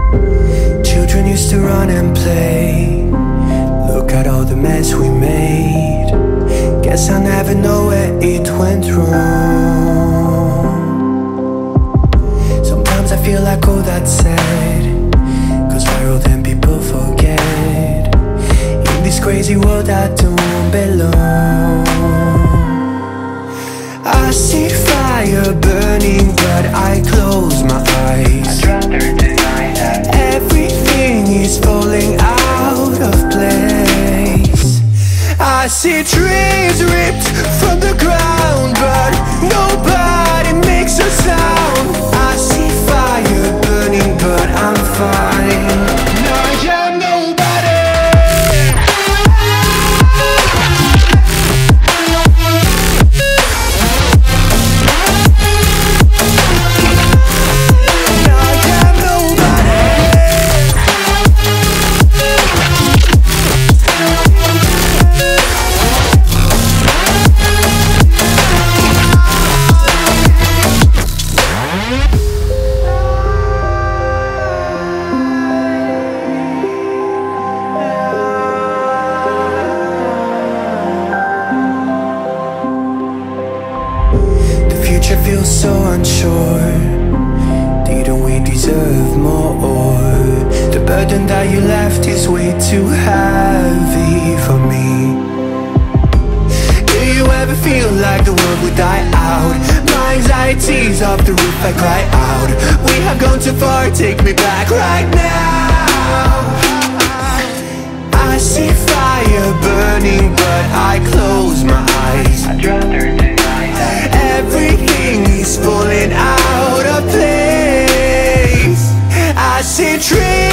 Children used to run and play. Look at all the mess we made. Guess I'll never know where it went wrong. Sometimes I feel like all that's said, 'cause viral then people forget. In this crazy world I don't belong. I see fire burning but I close my eyes. I'd rather deny that. Everything is falling out of place. I see trees ripped from the ground, but nobody makes a sound. I see fire burning, but I'm fine. I am nobody. Feels so unsure. Didn't we deserve more? The burden that you left is way too heavy for me. Do you ever feel like the world would die out? My anxiety's off the roof, I cry out. We have gone too far, take me back right now. I see fire burning, but I close my eyes. I'd rather deny that. Everything is falling out of place. I see trees